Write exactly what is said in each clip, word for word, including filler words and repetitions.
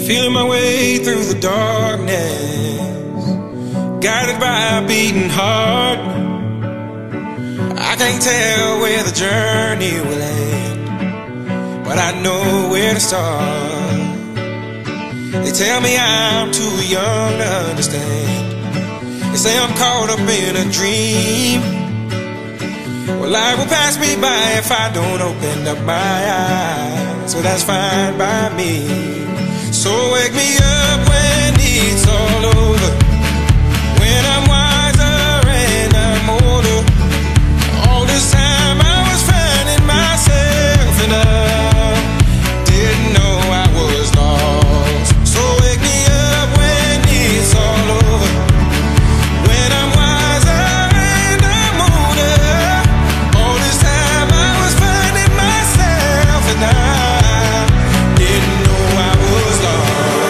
Feeling my way through the darkness, guided by a beating heart. I can't tell where the journey will end, but I know where to start. They tell me I'm too young to understand. They say I'm caught up in a dream. Well, life will pass me by if I don't open up my eyes, so that's fine by me. So wake me up when it's all over, when I'm wiser and I'm older. All this time I was finding myself and I didn't know I was lost. So wake me up when it's all over, when I'm wiser and I'm older. All this time I was finding myself and I didn't know I was lost.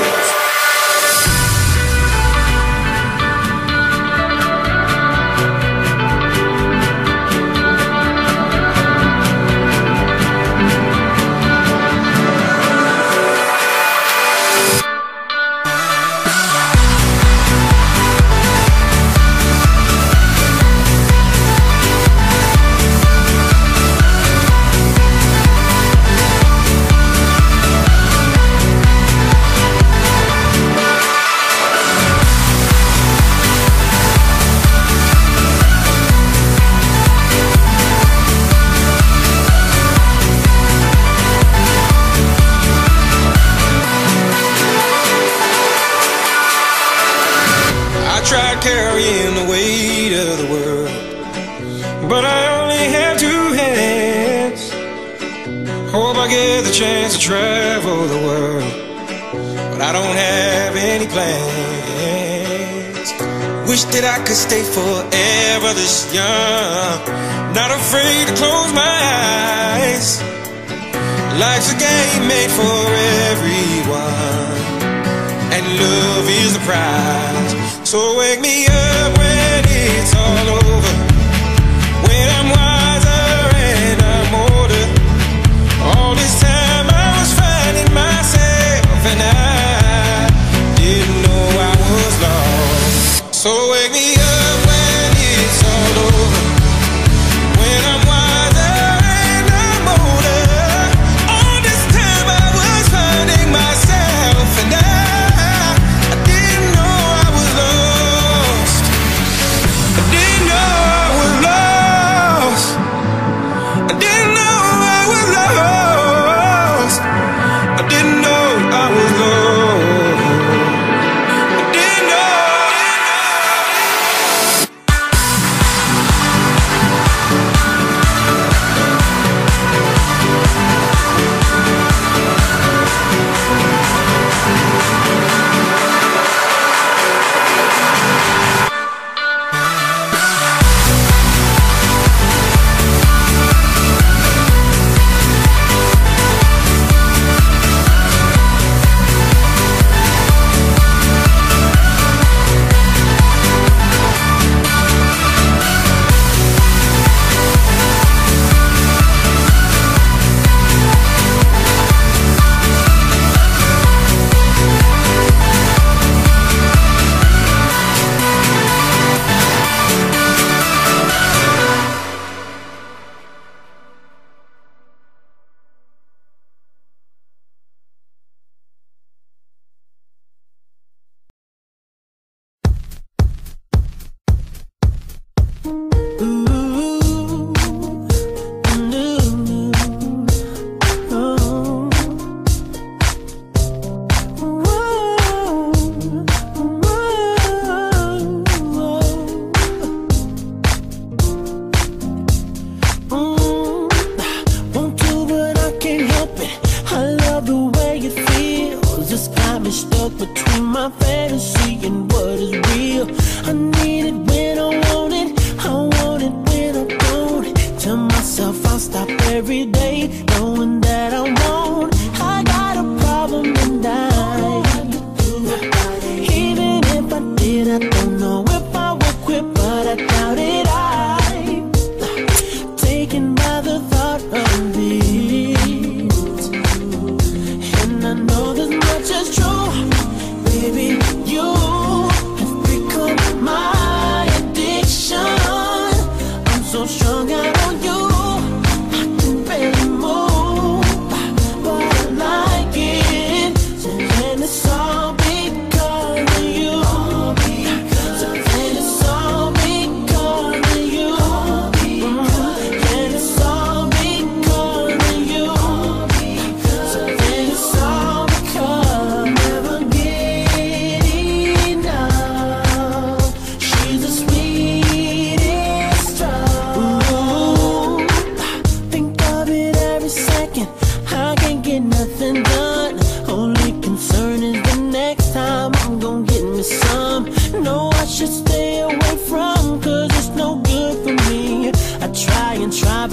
Tried carrying the weight of the world, but I only have two hands. Hope I get the chance to travel the world, but I don't have any plans. Wish that I could stay forever this young, not afraid to close my eyes. Life's a game made for everyone, and love is the prize. So wake me up when it's all over, when I'm wiser and I'm older. All this time I was finding myself and I didn't know I was lost. So wake me up when it's all over, when I'm wiser and I'm older. All this time I was finding myself and I I didn't know I was lost.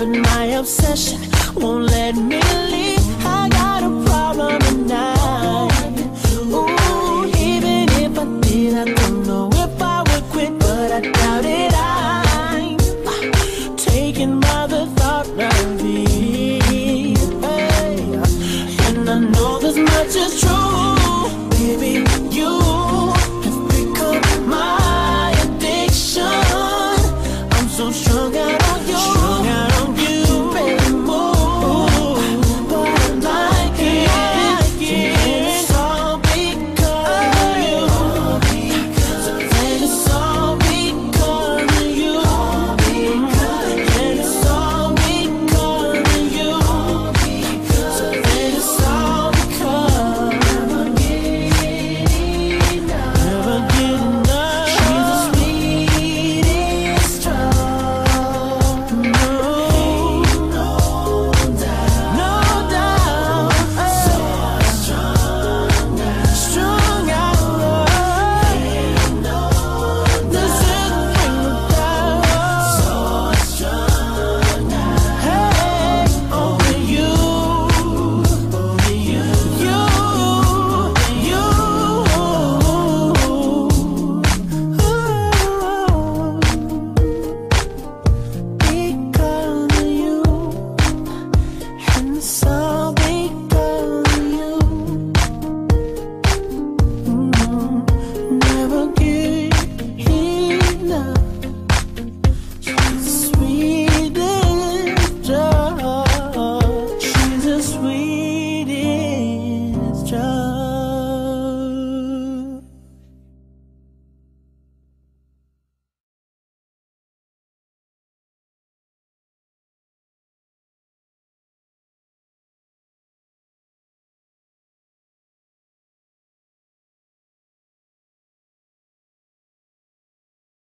but my obsession won't let me leave.